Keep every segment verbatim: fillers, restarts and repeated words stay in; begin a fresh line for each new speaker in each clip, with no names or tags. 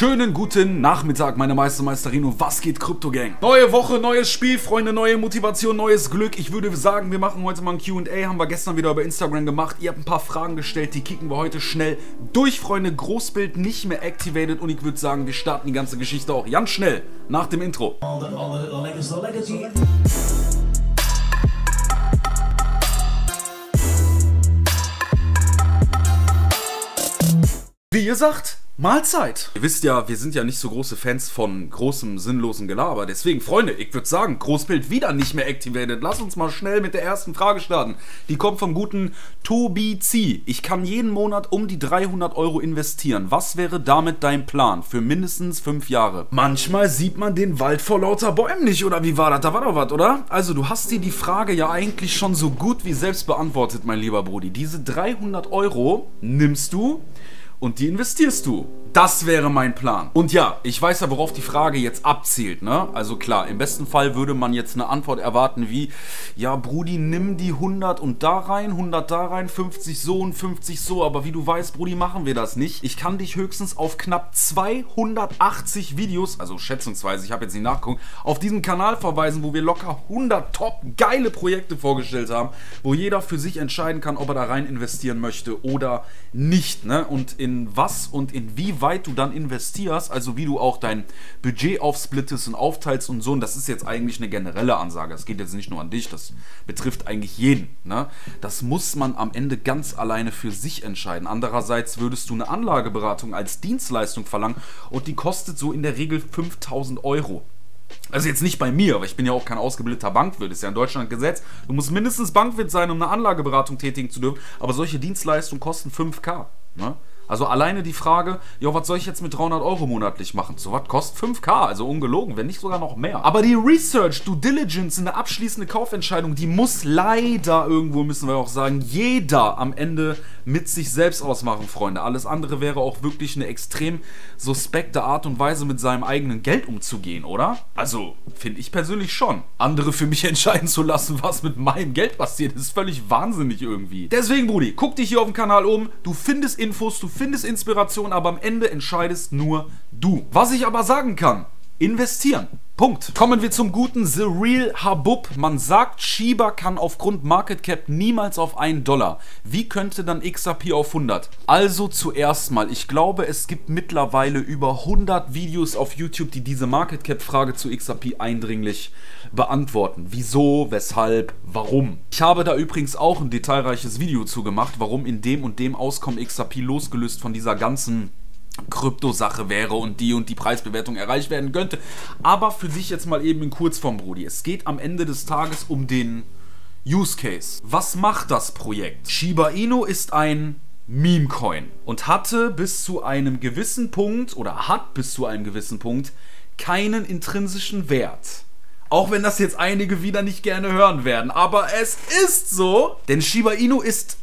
Schönen guten Nachmittag, meine Meister, Meisterin und was geht, Krypto Gang? Neue Woche, neues Spiel, Freunde, neue Motivation, neues Glück. Ich würde sagen, wir machen heute mal ein Q und A, haben wir gestern wieder über Instagram gemacht. Ihr habt ein paar Fragen gestellt, die kicken wir heute schnell durch, Freunde. Großbild nicht mehr activated und ich würde sagen, wir starten die ganze Geschichte auch ganz schnell nach dem Intro.
All the, all the, all the legacy.
Wie gesagt, Mahlzeit! Ihr wisst ja, wir sind ja nicht so große Fans von großem, sinnlosen Gelaber. Deswegen, Freunde, ich würde sagen, Großbild wieder nicht mehr activated. Lass uns mal schnell mit der ersten Frage starten. Die kommt vom guten Tobi Z. Ich kann jeden Monat um die dreihundert Euro investieren. Was wäre damit dein Plan für mindestens fünf Jahre? Manchmal sieht man den Wald vor lauter Bäumen nicht, oder wie war das? Da war doch was, oder? Also, du hast dir die Frage ja eigentlich schon so gut wie selbst beantwortet, mein lieber Brudi. Diese dreihundert Euro nimmst du und die investierst du. Das wäre mein Plan. Und ja, ich weiß ja, worauf die Frage jetzt abzielt, ne? Also klar, im besten Fall würde man jetzt eine Antwort erwarten wie, ja, Brudi, nimm die hundert und da rein, hundert da rein, fünfzig so und fünfzig so. Aber wie du weißt, Brudi, machen wir das nicht. Ich kann dich höchstens auf knapp zweihundertachtzig Videos, also schätzungsweise, ich habe jetzt nicht nachgeguckt, auf diesem Kanal verweisen, wo wir locker hundert top geile Projekte vorgestellt haben, wo jeder für sich entscheiden kann, ob er da rein investieren möchte oder nicht, ne? Und in was und in wie weit du dann investierst, also wie du auch dein Budget aufsplittest und aufteilst und so, und das ist jetzt eigentlich eine generelle Ansage, das geht jetzt nicht nur an dich, das betrifft eigentlich jeden, ne? Das muss man am Ende ganz alleine für sich entscheiden. Andererseits würdest du eine Anlageberatung als Dienstleistung verlangen und die kostet so in der Regel fünftausend Euro. Also jetzt nicht bei mir, aber ich bin ja auch kein ausgebildeter Bankwirt, ist ja in Deutschland Gesetz. Du musst mindestens Bankwirt sein, um eine Anlageberatung tätigen zu dürfen, aber solche Dienstleistungen kosten fünftausend, ne? Also alleine die Frage, ja, was soll ich jetzt mit dreihundert Euro monatlich machen? So was kostet fünftausend, also ungelogen, wenn nicht sogar noch mehr. Aber die Research, Due Diligence, eine abschließende Kaufentscheidung, die muss leider irgendwo, müssen wir auch sagen, jeder am Ende mit sich selbst ausmachen, Freunde. Alles andere wäre auch wirklich eine extrem suspekte Art und Weise, mit seinem eigenen Geld umzugehen, oder? Also, finde ich persönlich schon. Andere für mich entscheiden zu lassen, was mit meinem Geld passiert, ist völlig wahnsinnig irgendwie. Deswegen, Brudi, guck dich hier auf dem Kanal um, du findest Infos, du findest Inspiration, aber am Ende entscheidest nur du. Was ich aber sagen kann, investieren. Punkt. Kommen wir zum guten The Real Habub. Man sagt, Shiba kann aufgrund Market Cap niemals auf einen Dollar. Wie könnte dann X R P auf hundert? Also zuerst mal, ich glaube, es gibt mittlerweile über hundert Videos auf YouTube, die diese Market Cap Frage zu X R P eindringlich beantworten. Wieso, weshalb, warum? Ich habe da übrigens auch ein detailreiches Video zu gemacht, warum in dem und dem Auskommen X R P losgelöst von dieser ganzen Krypto-Sache wäre und die und die Preisbewertung erreicht werden könnte. Aber für dich jetzt mal eben in Kurzform, Brudi. Es geht am Ende des Tages um den Use Case. Was macht das Projekt? Shiba Inu ist ein Meme-Coin und hatte bis zu einem gewissen Punkt oder hat bis zu einem gewissen Punkt keinen intrinsischen Wert. Auch wenn das jetzt einige wieder nicht gerne hören werden. Aber es ist so, denn Shiba Inu ist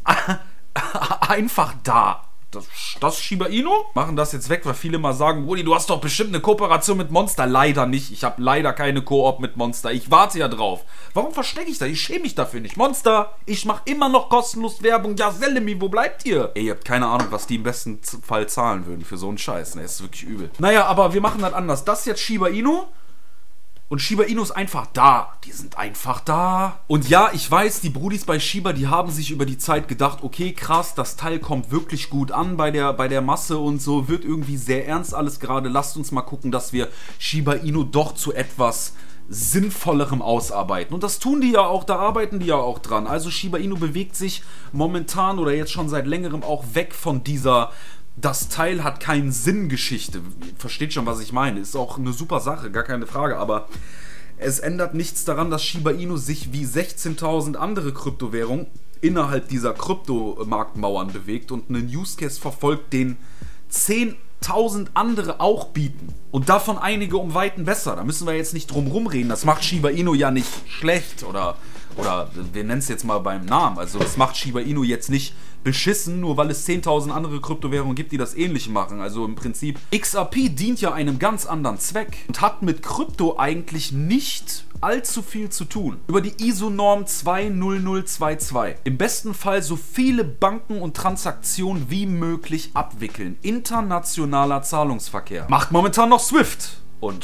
einfach da. Das, das Shiba Inu? Machen das jetzt weg, weil viele mal sagen, Brudi, du hast doch bestimmt eine Kooperation mit Monster. Leider nicht. Ich habe leider keine Koop mit Monster. Ich warte ja drauf. Warum verstecke ich das? Ich schäme mich dafür nicht. Monster, ich mache immer noch kostenlos Werbung. Ja, Selemi, wo bleibt ihr? Ey, ihr habt keine Ahnung, was die im besten Fall zahlen würden für so einen Scheiß. Ne, ist wirklich übel. Naja, aber wir machen das anders. Das ist jetzt Shiba Inu. Und Shiba Inu ist einfach da. Die sind einfach da. Und ja, ich weiß, die Brudis bei Shiba, die haben sich über die Zeit gedacht, okay, krass, das Teil kommt wirklich gut an bei der, bei der Masse und so, wird irgendwie sehr ernst alles gerade. Lasst uns mal gucken, dass wir Shiba Inu doch zu etwas Sinnvollerem ausarbeiten. Und das tun die ja auch, da arbeiten die ja auch dran. Also Shiba Inu bewegt sich momentan oder jetzt schon seit längerem auch weg von dieser das Teil hat keinen Sinn Geschichte. Versteht schon, was ich meine. Ist auch eine super Sache, gar keine Frage. Aber es ändert nichts daran, dass Shiba Inu sich wie sechzehntausend andere Kryptowährungen innerhalb dieser Kryptomarktmauern bewegt und einen Use Case verfolgt, den zehntausend andere auch bieten. Und davon einige um Weiten besser. Da müssen wir jetzt nicht drum rumreden. Das macht Shiba Inu ja nicht schlecht oder... Oder wir nennen es jetzt mal beim Namen. Also das macht Shiba Inu jetzt nicht beschissen, nur weil es zehntausend andere Kryptowährungen gibt, die das ähnlich machen. Also im Prinzip, X R P dient ja einem ganz anderen Zweck und hat mit Krypto eigentlich nicht allzu viel zu tun. Über die I S O-Norm zwei null null zwei zwei. Im besten Fall so viele Banken und Transaktionen wie möglich abwickeln. Internationaler Zahlungsverkehr. Macht momentan noch SWIFT und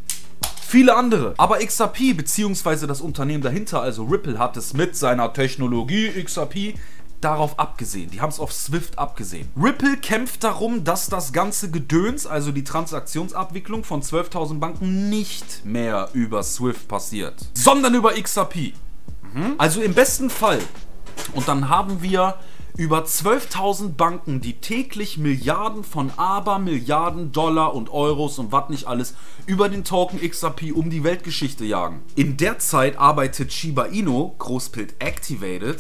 viele andere. Aber X R P bzw. das Unternehmen dahinter, also Ripple, hat es mit seiner Technologie X R P darauf abgesehen. Die haben es auf SWIFT abgesehen. Ripple kämpft darum, dass das ganze Gedöns, also die Transaktionsabwicklung von zwölftausend Banken, nicht mehr über SWIFT passiert, sondern über X R P. Mhm. Also im besten Fall. Und dann haben wir über zwölftausend Banken, die täglich Milliarden von Abermilliarden Dollar und Euros und was nicht alles über den Token X R P um die Weltgeschichte jagen. In der Zeit arbeitet Shiba Inu, Großbild Activated,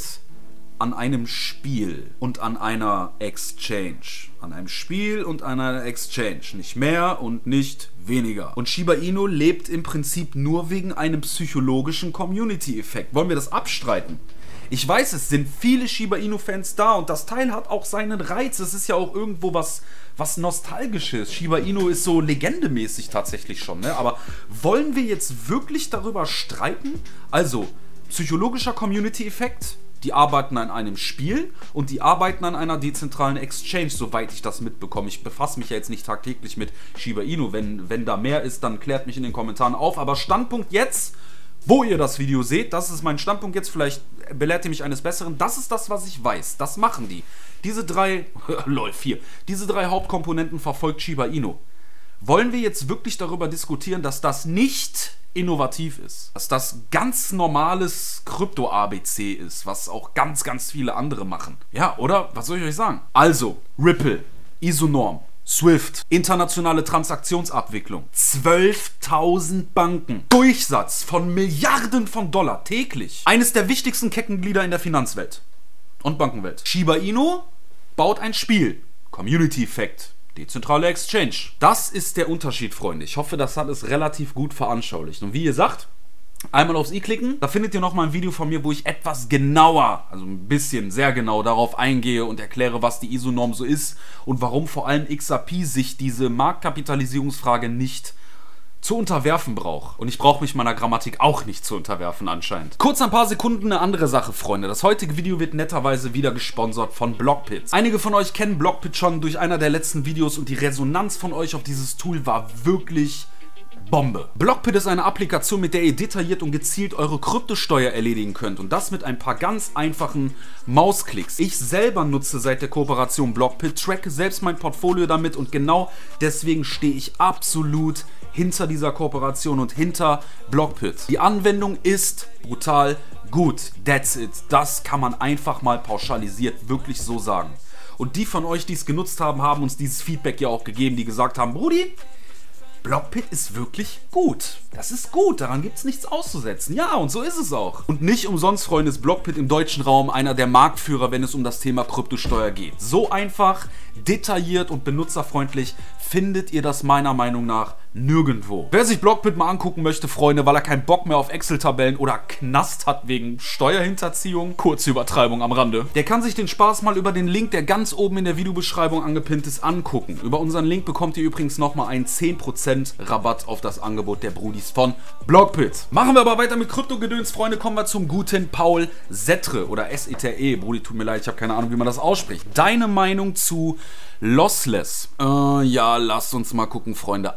an einem Spiel und an einer Exchange. An einem Spiel und an einer Exchange. Nicht mehr und nicht weniger. Und Shiba Inu lebt im Prinzip nur wegen einem psychologischen Community-Effekt. Wollen wir das abstreiten? Ich weiß, es sind viele Shiba Inu-Fans da und das Teil hat auch seinen Reiz. Es ist ja auch irgendwo was, was Nostalgisches. Shiba Inu ist so legendemäßig tatsächlich schon, ne? Aber wollen wir jetzt wirklich darüber streiten? Also, psychologischer Community-Effekt. Die arbeiten an einem Spiel und die arbeiten an einer dezentralen Exchange, soweit ich das mitbekomme. Ich befasse mich ja jetzt nicht tagtäglich mit Shiba Inu. Wenn, wenn da mehr ist, dann klärt mich in den Kommentaren auf. Aber Standpunkt jetzt, wo ihr das Video seht, das ist mein Standpunkt jetzt, vielleicht belehrt ihr mich eines Besseren. Das ist das, was ich weiß. Das machen die. Diese drei, lol, vier, diese drei Hauptkomponenten verfolgt Shiba Inu. Wollen wir jetzt wirklich darüber diskutieren, dass das nicht innovativ ist? Dass das ganz normales Krypto-A B C ist, was auch ganz, ganz viele andere machen. Ja, oder? Was soll ich euch sagen? Also, Ripple, I S O-Norm, SWIFT, internationale Transaktionsabwicklung, zwölftausend Banken, Durchsatz von Milliarden von Dollar täglich. Eines der wichtigsten Kettenglieder in der Finanzwelt und Bankenwelt. Shiba Inu baut ein Spiel. Community-Effekt. Dezentrale Exchange. Das ist der Unterschied, Freunde. Ich hoffe, das hat es relativ gut veranschaulicht. Und wie ihr sagt, einmal aufs i klicken, da findet ihr nochmal ein Video von mir, wo ich etwas genauer, also ein bisschen, sehr genau darauf eingehe und erkläre, was die I S O-Norm so ist und warum vor allem X R P sich diese Marktkapitalisierungsfrage nicht zu unterwerfen braucht. Und ich brauche mich meiner Grammatik auch nicht zu unterwerfen anscheinend. Kurz ein paar Sekunden eine andere Sache, Freunde. Das heutige Video wird netterweise wieder gesponsert von Blockbit. Einige von euch kennen Blockbit schon durch einer der letzten Videos und die Resonanz von euch auf dieses Tool war wirklich Bombe. Blockbit ist eine Applikation, mit der ihr detailliert und gezielt eure Kryptosteuer erledigen könnt und das mit ein paar ganz einfachen Mausklicks. Ich selber nutze seit der Kooperation Blockbit, tracke selbst mein Portfolio damit und genau deswegen stehe ich absolut hinter dieser Kooperation und hinter Blockbit. Die Anwendung ist brutal gut. That's it. Das kann man einfach mal pauschalisiert wirklich so sagen. Und die von euch, die es genutzt haben, haben uns dieses Feedback ja auch gegeben, die gesagt haben, Brudi, Blockbit ist wirklich gut. Das ist gut, daran gibt es nichts auszusetzen. Ja, und so ist es auch. Und nicht umsonst, Freunde, ist Blockbit im deutschen Raum einer der Marktführer, wenn es um das Thema Kryptosteuer geht. So einfach, detailliert und benutzerfreundlich findet ihr das meiner Meinung nach nirgendwo. Wer sich Blockbit mal angucken möchte, Freunde, weil er keinen Bock mehr auf Excel-Tabellen oder Knast hat wegen Steuerhinterziehung, kurze Übertreibung am Rande, der kann sich den Spaß mal über den Link, der ganz oben in der Videobeschreibung angepinnt ist, angucken. Über unseren Link bekommt ihr übrigens nochmal einen zehn Prozent Rabatt auf das Angebot der Brudis von Blockbit. Machen wir aber weiter mit Kryptogedöns, Freunde. Kommen wir zum guten Paul Settre oder S E T R E. Brudi, tut mir leid, ich habe keine Ahnung, wie man das ausspricht. Deine Meinung zu Lossless? Äh, ja, lasst uns mal gucken, Freunde.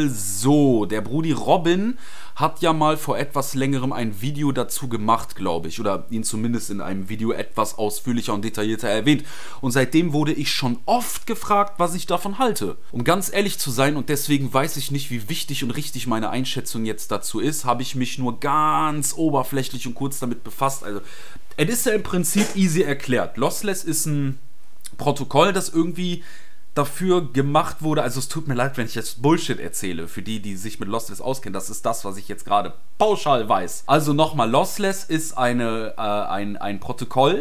Also, der Brudi Robin hat ja mal vor etwas längerem ein Video dazu gemacht, glaube ich. Oder ihn zumindest in einem Video etwas ausführlicher und detaillierter erwähnt. Und seitdem wurde ich schon oft gefragt, was ich davon halte. Um ganz ehrlich zu sein, und deswegen weiß ich nicht, wie wichtig und richtig meine Einschätzung jetzt dazu ist, habe ich mich nur ganz oberflächlich und kurz damit befasst. Also, es ist ja im Prinzip easy erklärt. Lossless ist ein Protokoll, das irgendwie dafür gemacht wurde, also es tut mir leid, wenn ich jetzt Bullshit erzähle, für die, die sich mit Lossless auskennen, das ist das, was ich jetzt gerade pauschal weiß. Also nochmal, Lossless ist eine, äh, ein, ein Protokoll,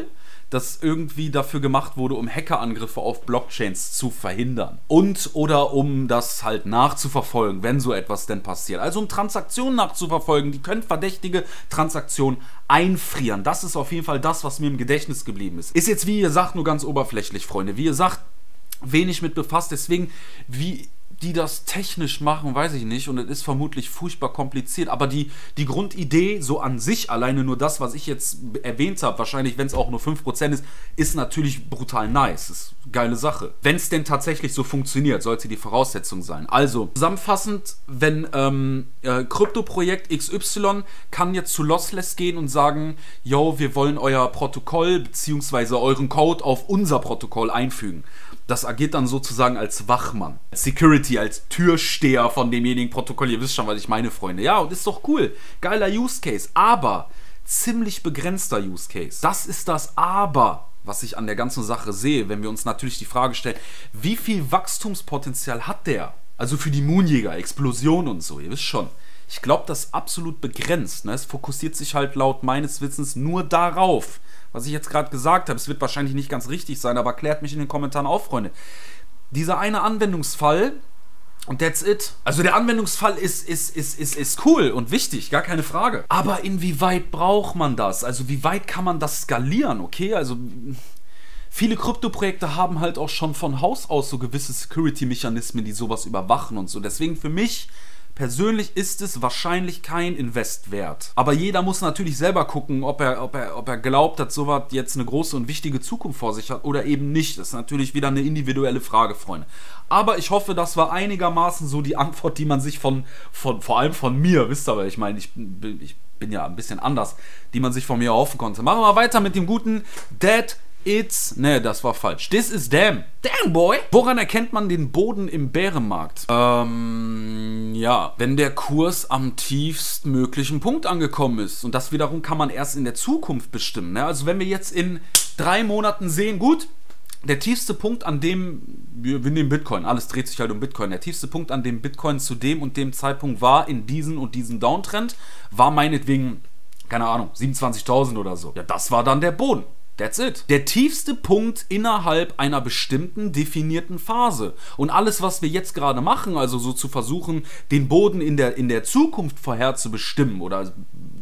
das irgendwie dafür gemacht wurde, um Hackerangriffe auf Blockchains zu verhindern. Und oder um das halt nachzuverfolgen, wenn so etwas denn passiert. Also um Transaktionen nachzuverfolgen, die können verdächtige Transaktionen einfrieren. Das ist auf jeden Fall das, was mir im Gedächtnis geblieben ist. Ist jetzt, wie ihr sagt, nur ganz oberflächlich, Freunde. Wie ihr sagt, wenig mit befasst, deswegen, wie die das technisch machen, weiß ich nicht, und es ist vermutlich furchtbar kompliziert, aber die, die Grundidee so an sich, alleine nur das, was ich jetzt erwähnt habe, wahrscheinlich, wenn es auch nur fünf Prozent ist, ist natürlich brutal nice, ist eine geile Sache. Wenn es denn tatsächlich so funktioniert, sollte die Voraussetzung sein. Also, zusammenfassend, wenn ähm, äh, Krypto-Projekt X Y kann jetzt zu Lossless gehen und sagen, yo, wir wollen euer Protokoll bzw. euren Code auf unser Protokoll einfügen. Das agiert dann sozusagen als Wachmann, als Security, als Türsteher von demjenigen Protokoll. Ihr wisst schon, was ich meine, Freunde. Ja, und ist doch cool. Geiler Use Case, aber ziemlich begrenzter Use Case. Das ist das Aber, was ich an der ganzen Sache sehe, wenn wir uns natürlich die Frage stellen, wie viel Wachstumspotenzial hat der? Also für die Moonjäger, Explosion und so, ihr wisst schon. Ich glaube, das ist absolut begrenzt. Ne? Es fokussiert sich halt laut meines Wissens nur darauf, was ich jetzt gerade gesagt habe. Es wird wahrscheinlich nicht ganz richtig sein, aber klärt mich in den Kommentaren auf, Freunde. Dieser eine Anwendungsfall, und that's it. Also der Anwendungsfall ist, ist, ist, ist, ist cool und wichtig, gar keine Frage. Aber inwieweit braucht man das? Also wie weit kann man das skalieren, okay? Also viele Krypto-Projekte haben halt auch schon von Haus aus so gewisse Security-Mechanismen, die sowas überwachen und so. Deswegen für mich persönlich ist es wahrscheinlich kein Invest wert. Aber jeder muss natürlich selber gucken, ob er, ob er, ob er glaubt, dass sowas jetzt eine große und wichtige Zukunft vor sich hat oder eben nicht. Das ist natürlich wieder eine individuelle Frage, Freunde. Aber ich hoffe, das war einigermaßen so die Antwort, die man sich von, von vor allem von mir, wisst ihr, aber ich meine, ich bin, ich bin ja ein bisschen anders, die man sich von mir erhoffen konnte. Machen wir weiter mit dem guten Dead It's, ne, das war falsch. This is damn. Damn, boy. Woran erkennt man den Boden im Bärenmarkt? Ähm, ja, wenn der Kurs am tiefstmöglichen Punkt angekommen ist. Und das wiederum kann man erst in der Zukunft bestimmen. Ne? Also wenn wir jetzt in drei Monaten sehen, gut, der tiefste Punkt, an dem, wir, wir nehmen Bitcoin, alles dreht sich halt um Bitcoin, der tiefste Punkt, an dem Bitcoin zu dem und dem Zeitpunkt war, in diesen und diesen Downtrend, war meinetwegen, keine Ahnung, siebenundzwanzigtausend oder so. Ja, das war dann der Boden. That's it. Der tiefste Punkt innerhalb einer bestimmten definierten Phase. Und alles, was wir jetzt gerade machen, also so zu versuchen, den Boden in der, in der Zukunft vorherzubestimmen oder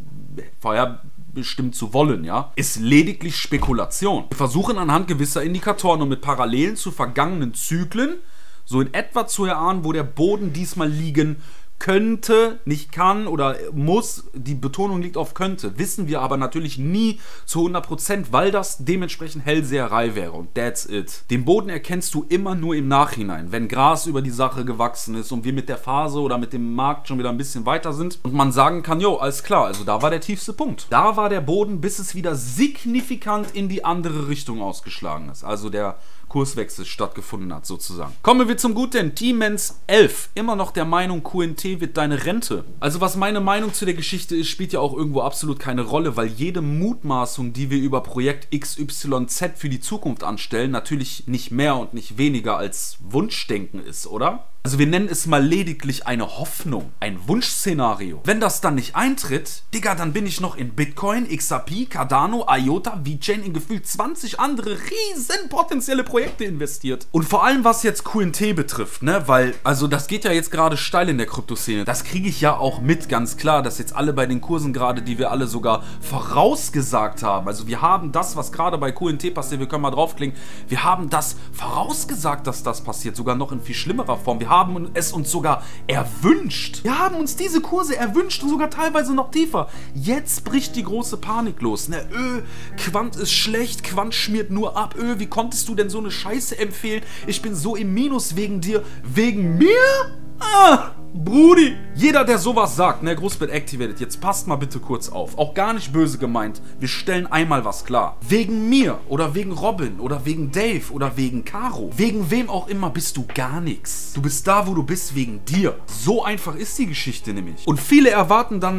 vorherbestimmen zu wollen, ja, ist lediglich Spekulation. Wir versuchen anhand gewisser Indikatoren und mit Parallelen zu vergangenen Zyklen so in etwa zu erahnen, wo der Boden diesmal liegen könnte, nicht kann oder muss, die Betonung liegt auf könnte, wissen wir aber natürlich nie zu hundert Prozent, weil das dementsprechend Hellseherei wäre und that's it. Den Boden erkennst du immer nur im Nachhinein, wenn Gras über die Sache gewachsen ist und wir mit der Phase oder mit dem Markt schon wieder ein bisschen weiter sind und man sagen kann, jo, alles klar, also da war der tiefste Punkt. Da war der Boden, bis es wieder signifikant in die andere Richtung ausgeschlagen ist, also der Kurswechsel stattgefunden hat, sozusagen. Kommen wir zum Guten. T-Mens elf. Immer noch der Meinung, Q N T wird deine Rente. Also was meine Meinung zu der Geschichte ist, spielt ja auch irgendwo absolut keine Rolle, weil jede Mutmaßung, die wir über Projekt X Y Z für die Zukunft anstellen, natürlich nicht mehr und nicht weniger als Wunschdenken ist, oder? Also wir nennen es mal lediglich eine Hoffnung, ein Wunschszenario. Wenn das dann nicht eintritt, Digga, dann bin ich noch in Bitcoin, X R P, Cardano, IOTA, VeChain, in gefühlt zwanzig andere riesen potenzielle Projekte investiert. Und vor allem was jetzt Q N T betrifft, ne, weil, also das geht ja jetzt gerade steil in der Kryptoszene. Das kriege ich ja auch mit, ganz klar, dass jetzt alle bei den Kursen gerade, die wir alle sogar vorausgesagt haben. Also wir haben das, was gerade bei Q N T passiert, wir können mal draufklicken, wir haben das vorausgesagt, dass das passiert, sogar noch in viel schlimmerer Form. Wir haben es uns sogar erwünscht. Wir haben uns diese Kurse erwünscht und sogar teilweise noch tiefer. Jetzt bricht die große Panik los. Ne, öh, Quant ist schlecht, Quant schmiert nur ab. Öh, wie konntest du denn so eine Scheiße empfehlen? Ich bin so im Minus wegen dir. Wegen mir? Ah, Brudi. Jeder, der sowas sagt, ne, Großbett activated, jetzt passt mal bitte kurz auf. Auch gar nicht böse gemeint. Wir stellen einmal was klar. Wegen mir oder wegen Robin oder wegen Dave oder wegen Caro, wegen wem auch immer bist du gar nichts. Du bist da, wo du bist, wegen dir. So einfach ist die Geschichte nämlich. Und viele erwarten dann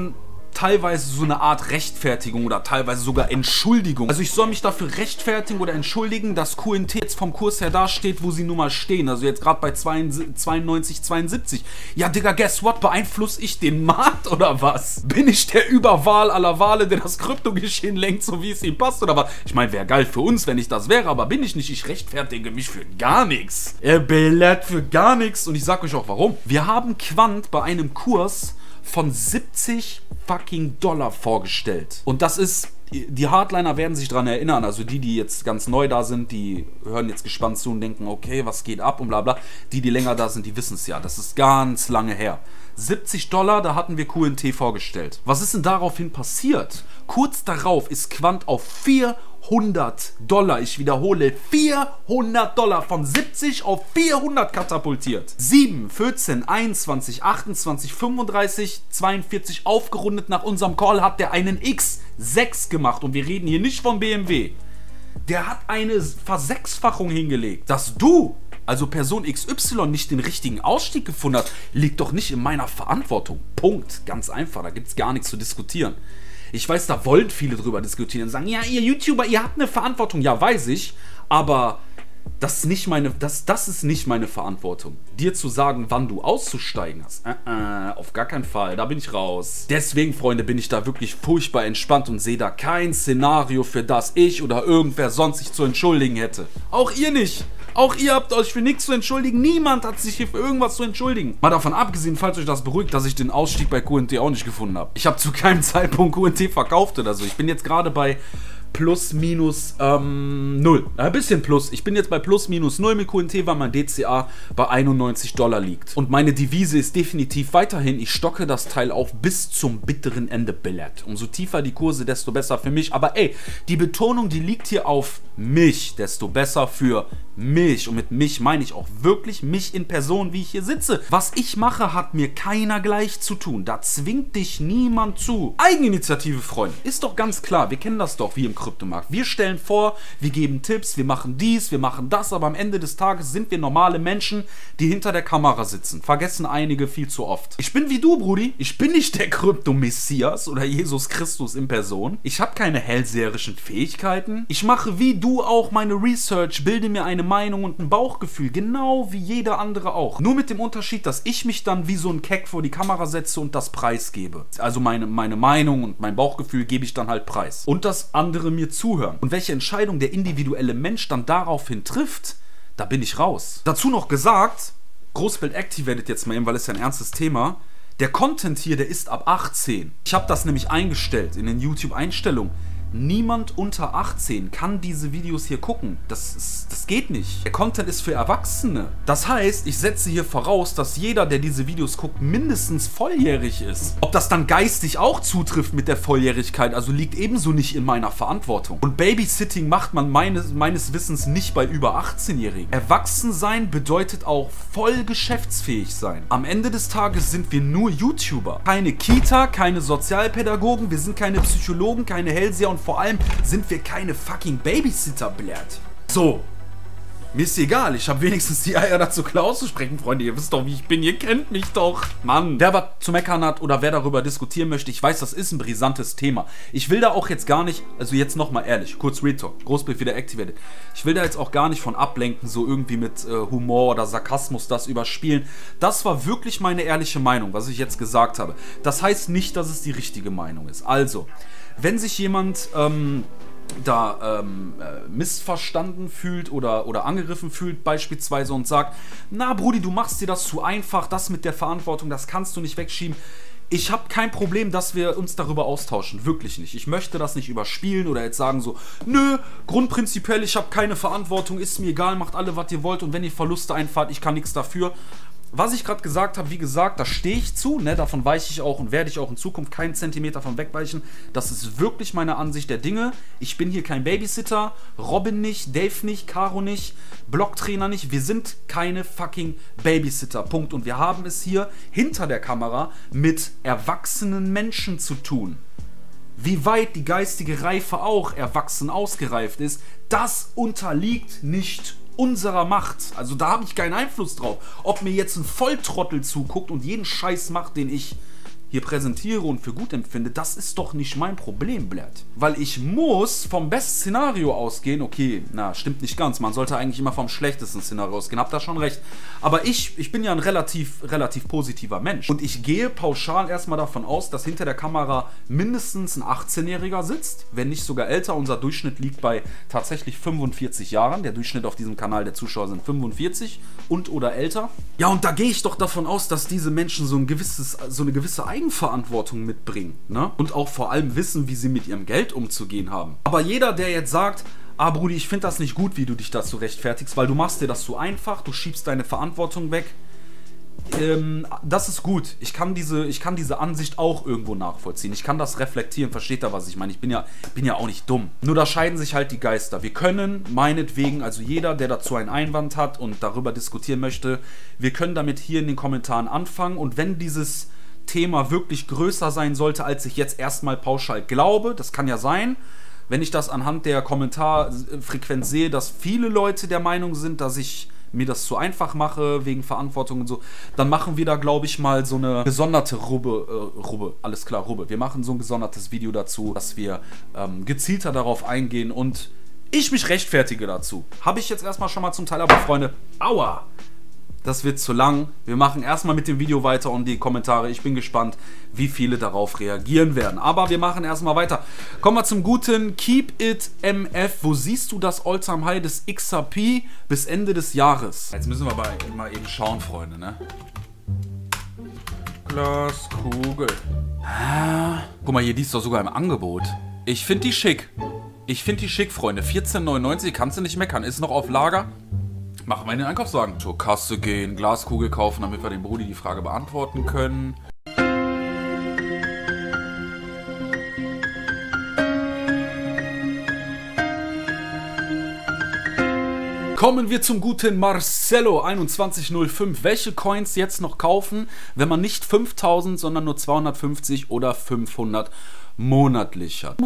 teilweise so eine Art Rechtfertigung oder teilweise sogar Entschuldigung. Also ich soll mich dafür rechtfertigen oder entschuldigen, dass Q N T jetzt vom Kurs her da steht, wo sie nun mal stehen. Also jetzt gerade bei zweiundneunzig, zweiundsiebzig. Ja, Digga, guess what? Beeinflusse ich den Markt oder was? Bin ich der Überwahl aller Wale, der das Kryptogeschehen lenkt, so wie es ihm passt oder was? Ich meine, wäre geil für uns, wenn ich das wäre, aber bin ich nicht. Ich rechtfertige mich für gar nichts. Er belehrt für gar nichts. Und ich sag euch auch warum. Wir haben Quant bei einem Kurs von siebzig fucking Dollar vorgestellt. Und das ist, die Hardliner werden sich daran erinnern, also die, die jetzt ganz neu da sind, die hören jetzt gespannt zu und denken, okay, was geht ab und bla bla. Die, die länger da sind, die wissen es ja. Das ist ganz lange her. siebzig Dollar, da hatten wir Q N T vorgestellt. Was ist denn daraufhin passiert? Kurz darauf ist Quant auf vierhundert Dollar, ich wiederhole, vierhundert Dollar, von siebzig auf vierhundert katapultiert. sieben, vierzehn, einundzwanzig, achtundzwanzig, fünfunddreißig, zweiundvierzig, aufgerundet nach unserem Call hat der einen X sechs gemacht und wir reden hier nicht vom B M W. Der hat eine Versechsfachung hingelegt. Dass du, also Person X Y, nicht den richtigen Ausstieg gefunden hast, liegt doch nicht in meiner Verantwortung. Punkt. Ganz einfach, da gibt es gar nichts zu diskutieren. Ich weiß, da wollen viele drüber diskutieren und sagen, ja, ihr YouTuber, ihr habt eine Verantwortung. Ja, weiß ich, aber das ist nicht meine, das, das ist nicht meine Verantwortung. Dir zu sagen, wann du auszusteigen hast, äh, äh, auf gar keinen Fall, da bin ich raus. Deswegen, Freunde, bin ich da wirklich furchtbar entspannt und sehe da kein Szenario, für das ich oder irgendwer sonst sich zu entschuldigen hätte. Auch ihr nicht. Auch ihr habt euch für nichts zu entschuldigen. Niemand hat sich hier für irgendwas zu entschuldigen. Mal davon abgesehen, falls euch das beruhigt, dass ich den Ausstieg bei Q N T auch nicht gefunden habe. Ich habe zu keinem Zeitpunkt Q N T verkauft oder so. Ich bin jetzt gerade bei plus minus ähm, null. Ein bisschen plus. Ich bin jetzt bei plus minus null mit Q N T, weil mein D C A bei einundneunzig Dollar liegt. Und meine Devise ist definitiv weiterhin, ich stocke das Teil auf bis zum bitteren Ende Billett. Umso tiefer die Kurse, desto besser für mich. Aber ey, die Betonung, die liegt hier auf mich, desto besser für mich. Und mit mich meine ich auch wirklich mich in Person, wie ich hier sitze. Was ich mache, hat mir keiner gleich zu tun. Da zwingt dich niemand zu. Eigeninitiative, Freunde. Ist doch ganz klar. Wir kennen das doch wie im Kryptomarkt. Wir stellen vor, wir geben Tipps, wir machen dies, wir machen das, aber am Ende des Tages sind wir normale Menschen, die hinter der Kamera sitzen. Vergessen einige viel zu oft. Ich bin wie du, Brudi. Ich bin nicht der Krypto-Messias oder Jesus Christus in Person. Ich habe keine hellseherischen Fähigkeiten. Ich mache wie du auch meine Research, bilde mir eine Meinung und ein Bauchgefühl, genau wie jeder andere auch. Nur mit dem Unterschied, dass ich mich dann wie so ein Keck vor die Kamera setze und das preisgebe. Also meine, meine Meinung und mein Bauchgefühl gebe ich dann halt preis. Und das andere mir zuhören. Und welche Entscheidung der individuelle Mensch dann daraufhin trifft, da bin ich raus. Dazu noch gesagt, Großbild activated jetzt mal eben, weil es ja ein ernstes Thema. Der Content hier, der ist ab achtzehn. Ich habe das nämlich eingestellt in den YouTube-Einstellungen. Niemand unter achtzehn kann diese Videos hier gucken. Das, ist, das geht nicht. Der Content ist für Erwachsene. Das heißt, ich setze hier voraus, dass jeder, der diese Videos guckt, mindestens volljährig ist. Ob das dann geistig auch zutrifft mit der Volljährigkeit, also liegt ebenso nicht in meiner Verantwortung. Und Babysitting macht man meines, meines Wissens nicht bei über achtzehnjährigen. Erwachsen sein bedeutet auch voll geschäftsfähig sein. Am Ende des Tages sind wir nur YouTuber. Keine Kita, keine Sozialpädagogen, wir sind keine Psychologen, keine Hellseher und vor allem sind wir keine fucking Babysitter, blärt. So. Mir ist egal, ich habe wenigstens die Eier dazu klar auszusprechen, Freunde. Ihr wisst doch, wie ich bin, ihr kennt mich doch. Mann. Wer was zu meckern hat oder wer darüber diskutieren möchte, ich weiß, das ist ein brisantes Thema. Ich will da auch jetzt gar nicht, also jetzt nochmal ehrlich, kurz Real Talk, Großbild wieder activated. Ich will da jetzt auch gar nicht von ablenken, so irgendwie mit äh, Humor oder Sarkasmus das überspielen. Das war wirklich meine ehrliche Meinung, was ich jetzt gesagt habe. Das heißt nicht, dass es die richtige Meinung ist. Also, wenn sich jemand ähm, da ähm, äh, missverstanden fühlt oder, oder angegriffen fühlt beispielsweise und sagt, na Brudi, du machst dir das zu einfach, das mit der Verantwortung, das kannst du nicht wegschieben. Ich habe kein Problem, dass wir uns darüber austauschen, wirklich nicht. Ich möchte das nicht überspielen oder jetzt sagen so, nö, grundprinzipiell, ich habe keine Verantwortung, ist mir egal, macht alle, was ihr wollt und wenn ihr Verluste einfahrt, ich kann nichts dafür. Was ich gerade gesagt habe, wie gesagt, da stehe ich zu, ne, davon weiche ich auch und werde ich auch in Zukunft keinen Zentimeter von wegweichen. Das ist wirklich meine Ansicht der Dinge. Ich bin hier kein Babysitter, Robin nicht, Dave nicht, Caro nicht, Blocktrainer nicht. Wir sind keine fucking Babysitter, Punkt. Und wir haben es hier hinter der Kamera mit erwachsenen Menschen zu tun. Wie weit die geistige Reife auch erwachsen ausgereift ist, das unterliegt nicht unserer Macht. Also da habe ich keinen Einfluss drauf. Ob mir jetzt ein Volltrottel zuguckt und jeden Scheiß macht, den ich hier präsentiere und für gut empfinde, das ist doch nicht mein Problem, Blatt. Weil ich muss vom Best-Szenario ausgehen, okay, na, stimmt nicht ganz, man sollte eigentlich immer vom schlechtesten Szenario ausgehen, habt da schon recht. Aber ich, ich bin ja ein relativ, relativ positiver Mensch. Und ich gehe pauschal erstmal davon aus, dass hinter der Kamera mindestens ein achtzehnjähriger sitzt, wenn nicht sogar älter. Unser Durchschnitt liegt bei tatsächlich fünfundvierzig Jahren. Der Durchschnitt auf diesem Kanal der Zuschauer sind fünfundvierzig und oder älter. Ja, und da gehe ich doch davon aus, dass diese Menschen so, ein gewisses, so eine gewisse Eigenverantwortung mitbringen, ne? Und auch vor allem wissen, wie sie mit ihrem Geld umzugehen haben. Aber jeder, der jetzt sagt, ah Brudi, ich finde das nicht gut, wie du dich dazu rechtfertigst, weil du machst dir das zu einfach, du schiebst deine Verantwortung weg. Ähm, das ist gut. Ich kann, diese, ich kann diese Ansicht auch irgendwo nachvollziehen. Ich kann das reflektieren, versteht ihr, was ich meine? Ich bin ja, bin ja auch nicht dumm. Nur da scheiden sich halt die Geister. Wir können meinetwegen, also jeder, der dazu einen Einwand hat und darüber diskutieren möchte, wir können damit hier in den Kommentaren anfangen. Und wenn dieses Thema wirklich größer sein sollte, als ich jetzt erstmal pauschal glaube, das kann ja sein, wenn ich das anhand der Kommentarfrequenz sehe, dass viele Leute der Meinung sind, dass ich mir das zu einfach mache, wegen Verantwortung und so, dann machen wir da, glaube ich, mal so eine gesonderte Rubbe, äh, Rubbe, alles klar, Rubbe. Wir machen so ein gesondertes Video dazu, dass wir ähm, gezielter darauf eingehen und ich mich rechtfertige dazu. Habe ich jetzt erstmal schon mal zum Teil, aber Freunde, aua! Das wird zu lang. Wir machen erstmal mit dem Video weiter und die Kommentare. Ich bin gespannt, wie viele darauf reagieren werden. Aber wir machen erstmal weiter. Kommen wir zum guten Keep It M F. Wo siehst du das All-Time High des X R P bis Ende des Jahres? Jetzt müssen wir aber mal eben schauen, Freunde, ne? Glaskugel. Ah, guck mal, hier, die ist doch sogar im Angebot. Ich finde die schick. Ich finde die schick, Freunde. vierzehn neunundneunzig, kannst du nicht meckern. Ist noch auf Lager. Machen wir in den Einkaufswagen. Zur Kasse gehen, Glaskugel kaufen, damit wir dem Brudi die Frage beantworten können. Kommen wir zum guten Marcelo einundzwanzig null fünf. Welche Coins jetzt noch kaufen, wenn man nicht fünftausend, sondern nur zweihundertfünfzig oder fünfhundert monatlich hat?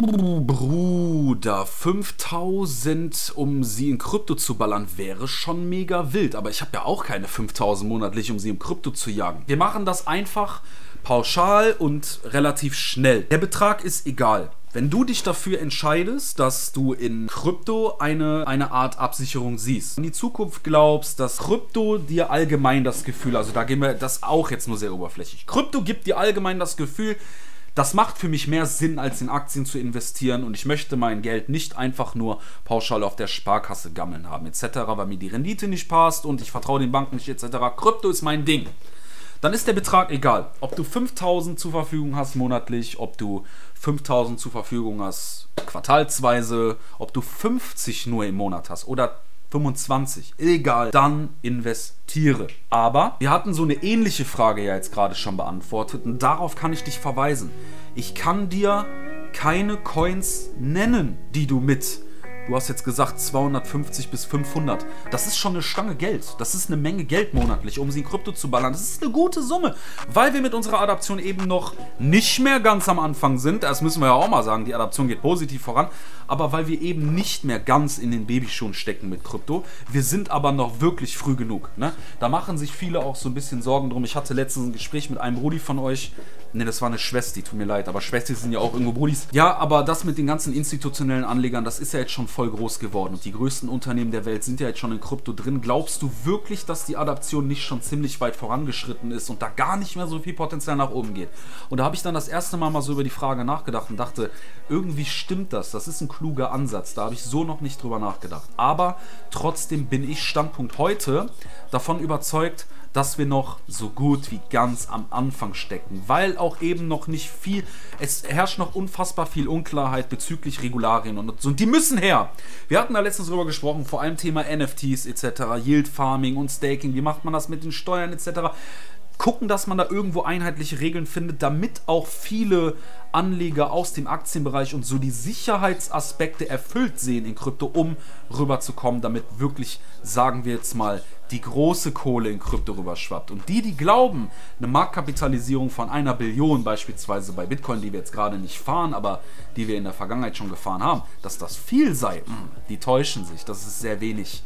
Bruder, fünftausend, um sie in Krypto zu ballern, wäre schon mega wild. Aber ich habe ja auch keine fünftausend monatlich, um sie im Krypto zu jagen. Wir machen das einfach pauschal und relativ schnell. Der Betrag ist egal. Wenn du dich dafür entscheidest, dass du in Krypto eine, eine Art Absicherung siehst, in die Zukunft glaubst, dass Krypto dir allgemein das Gefühl, also da gehen wir das auch jetzt nur sehr oberflächlich, Krypto gibt dir allgemein das Gefühl, das macht für mich mehr Sinn, als in Aktien zu investieren und ich möchte mein Geld nicht einfach nur pauschal auf der Sparkasse gammeln haben et cetera, weil mir die Rendite nicht passt und ich vertraue den Banken nicht et cetera. Krypto ist mein Ding. Dann ist der Betrag egal, ob du fünftausend zur Verfügung hast monatlich, ob du fünftausend zur Verfügung hast quartalsweise, ob du fünfzig nur im Monat hast oder fünfundzwanzig, egal, dann investiere. Aber wir hatten so eine ähnliche Frage ja jetzt gerade schon beantwortet und darauf kann ich dich verweisen. Ich kann dir keine Coins nennen, die du mit, du hast jetzt gesagt zweihundertfünfzig bis fünfhundert. Das ist schon eine Stange Geld. Das ist eine Menge Geld monatlich, um sie in Krypto zu ballern. Das ist eine gute Summe, weil wir mit unserer Adaption eben noch nicht mehr ganz am Anfang sind. Das müssen wir ja auch mal sagen, die Adaption geht positiv voran. Aber weil wir eben nicht mehr ganz in den Babyschuhen stecken mit Krypto. Wir sind aber noch wirklich früh genug. Ne? Da machen sich viele auch so ein bisschen Sorgen drum. Ich hatte letztens ein Gespräch mit einem Brudi von euch. Ne, das war eine Schwester, tut mir leid. Aber Schwestern sind ja auch irgendwo Brudis. Ja, aber das mit den ganzen institutionellen Anlegern, das ist ja jetzt schon voll groß geworden. Und die größten Unternehmen der Welt sind ja jetzt schon in Krypto drin. Glaubst du wirklich, dass die Adaption nicht schon ziemlich weit vorangeschritten ist und da gar nicht mehr so viel Potenzial nach oben geht? Und da habe ich dann das erste Mal mal so über die Frage nachgedacht und dachte, irgendwie stimmt das. Das ist ein kluger Ansatz. Da habe ich so noch nicht drüber nachgedacht. Aber trotzdem bin ich Standpunkt heute davon überzeugt, dass wir noch so gut wie ganz am Anfang stecken, weil auch eben noch nicht viel, es herrscht noch unfassbar viel Unklarheit bezüglich Regularien und so, und die müssen her. Wir hatten da letztens drüber gesprochen, vor allem Thema N F Ts et cetera, Yield Farming und Staking, wie macht man das mit den Steuern et cetera. Gucken, dass man da irgendwo einheitliche Regeln findet, damit auch viele Anleger aus dem Aktienbereich und so die Sicherheitsaspekte erfüllt sehen in Krypto, um rüberzukommen, damit wirklich, sagen wir jetzt mal, die große Kohle in Krypto rüberschwappt. Und die, die glauben, eine Marktkapitalisierung von einer Billion beispielsweise bei Bitcoin, die wir jetzt gerade nicht fahren, aber die wir in der Vergangenheit schon gefahren haben, dass das viel sei, die täuschen sich, das ist sehr wenig.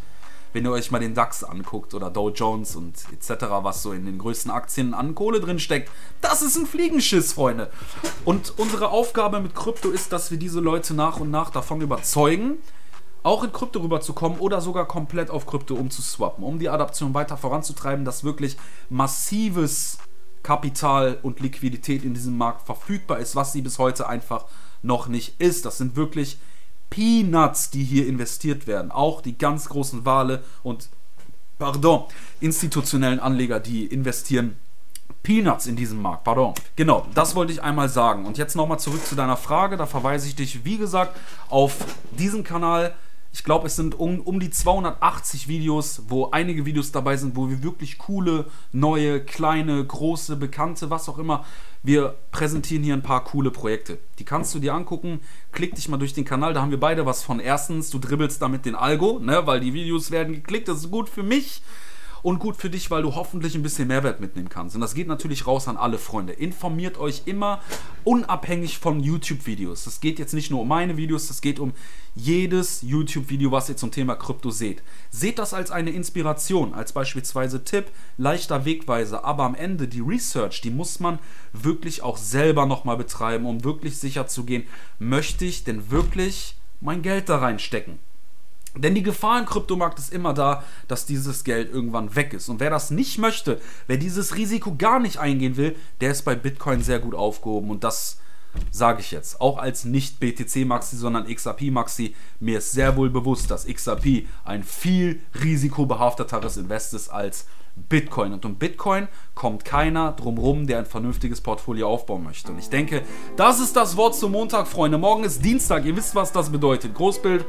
wenn ihr euch mal den DAX anguckt oder Dow Jones und et cetera, was so in den größten Aktien an Kohle drin steckt, das ist ein Fliegenschiss, Freunde. Und unsere Aufgabe mit Krypto ist, dass wir diese Leute nach und nach davon überzeugen, auch in Krypto rüberzukommen oder sogar komplett auf Krypto umzuswappen, um die Adaption weiter voranzutreiben, dass wirklich massives Kapital und Liquidität in diesem Markt verfügbar ist, was sie bis heute einfach noch nicht ist. Das sind wirklich Peanuts, die hier investiert werden. Auch die ganz großen Wale und, pardon, institutionellen Anleger, die investieren Peanuts in diesem Markt, pardon. Genau, das wollte ich einmal sagen. Und jetzt nochmal zurück zu deiner Frage. Da verweise ich dich, wie gesagt, auf diesen Kanal. Ich glaube, es sind um, um die zweihundertachtzig Videos, wo einige Videos dabei sind, wo wir wirklich coole, neue, kleine, große, bekannte, was auch immer. Wir präsentieren hier ein paar coole Projekte. Die kannst du dir angucken. Klick dich mal durch den Kanal, da haben wir beide was von. Erstens, du dribbelst damit den Algo, ne, weil die Videos werden geklickt. Das ist gut für mich. Und gut für dich, weil du hoffentlich ein bisschen Mehrwert mitnehmen kannst. Und das geht natürlich raus an alle Freunde. Informiert euch immer unabhängig von YouTube-Videos. Das geht jetzt nicht nur um meine Videos, das geht um jedes YouTube-Video, was ihr zum Thema Krypto seht. Seht das als eine Inspiration, als beispielsweise Tipp, leichter Wegweiser. Aber am Ende die Research, die muss man wirklich auch selber nochmal betreiben, um wirklich sicher zu gehen, möchte ich denn wirklich mein Geld da reinstecken? Denn die Gefahr im Kryptomarkt ist immer da, dass dieses Geld irgendwann weg ist. Und wer das nicht möchte, wer dieses Risiko gar nicht eingehen will, der ist bei Bitcoin sehr gut aufgehoben. Und das sage ich jetzt, auch als nicht B T C-Maxi, sondern X R P-Maxi. Mir ist sehr wohl bewusst, dass X R P ein viel risikobehafteteres Invest ist als Bitcoin. Und um Bitcoin kommt keiner drumherum, der ein vernünftiges Portfolio aufbauen möchte. Und ich denke, das ist das Wort zum Montag, Freunde. Morgen ist Dienstag, ihr wisst, was das bedeutet. Großbild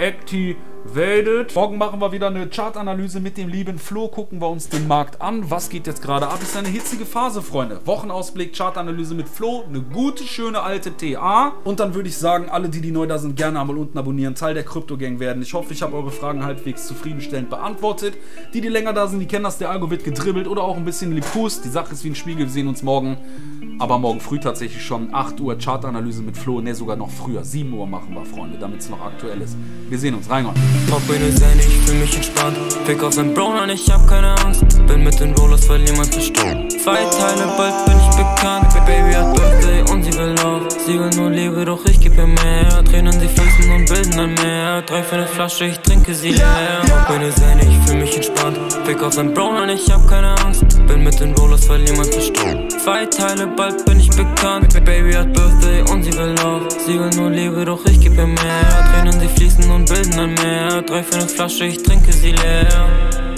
activated. Morgen machen wir wieder eine Chartanalyse mit dem lieben Flo, gucken wir uns den Markt an. Was geht jetzt gerade ab? Ist eine hitzige Phase, Freunde. Wochenausblick, Chartanalyse mit Flo, eine gute, schöne alte T A. Und dann würde ich sagen, alle, die, die neu da sind, gerne einmal unten abonnieren, Teil der Krypto-Gang werden. Ich hoffe, ich habe eure Fragen halbwegs zufriedenstellend beantwortet. Die, die länger da sind, die kennen das, der Algo wird gedribbelt oder auch ein bisschen Lipus. Die Sache ist wie ein Spiegel, wir sehen uns morgen. Aber morgen früh tatsächlich schon acht Uhr Chartanalyse mit Flo. Ne, sogar noch früher. sieben Uhr machen wir, Freunde, damit es noch aktuell ist. Wir sehen uns. Reinhold.
Brauch keine Sahne, ich fühl mich entspannt. Pick auf ein Brown an, ich hab keine Angst. Bin mit den Rollers, weil niemand verstanden. Zwei Teile, bald bin ich bekannt. Baby hat Birthday und sie will Love. Sie will nur Liebe, doch ich geb ihr mehr. Tränen, sie fließen und bilden ein Meer. Drei für eine Flasche, ich trinke sie leer. Brauch keine Sahne, ich fühl mich entspannt. Pick auf ein Brown an, ich hab keine Angst. Bin mit den Rollers, weil niemand verstanden. Zwei Teile, bald bin ich bekannt. Baby hat Birthday und sie will Love. Sie will nur Liebe, doch ich geb ihr mehr. Tränen, sie fließen und bilden ein Meer. Drei für eine Flasche, ich trinke sie leer.